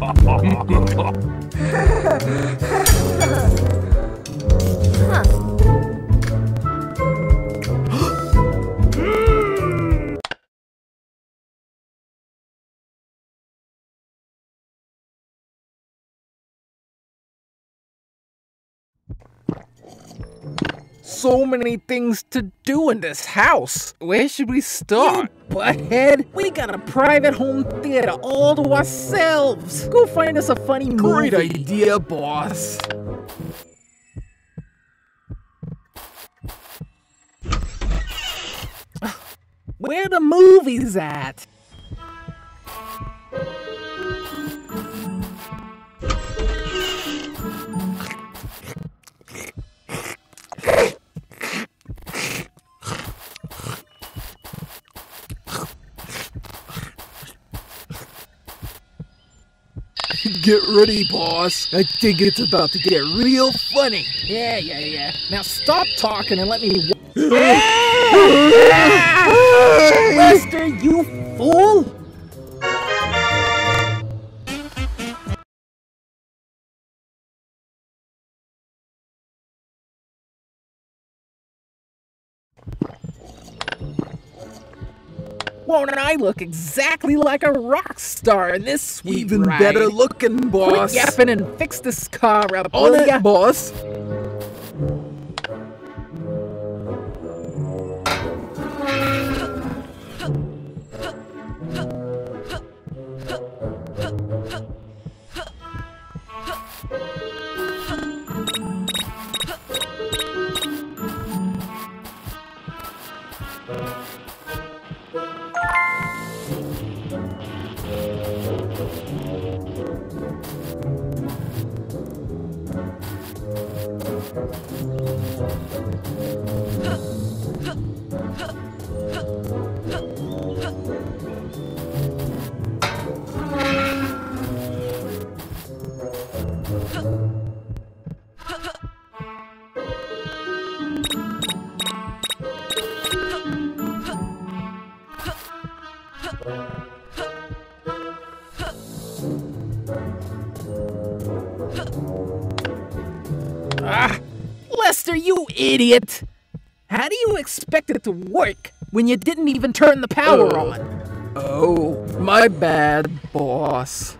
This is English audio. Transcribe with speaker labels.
Speaker 1: So many things to do in this house. Where should we start? Butthead, we got a private home theater all to ourselves. Go find us a funny movie.
Speaker 2: Great idea, boss.
Speaker 1: Where the movies at?
Speaker 2: Get ready, boss. I think it's about to get real funny.
Speaker 1: Yeah. Now stop talking and let me. Lester, you fool! Won't I look exactly like a rock star in this sweet
Speaker 2: Even
Speaker 1: ride?
Speaker 2: better looking, boss.
Speaker 1: Quit yapping and fix this car up,
Speaker 2: On
Speaker 1: will
Speaker 2: it,
Speaker 1: ya?
Speaker 2: boss.
Speaker 1: Lester, you idiot! How do you expect it to work when you didn't even turn the power on?
Speaker 2: Oh, my bad, boss.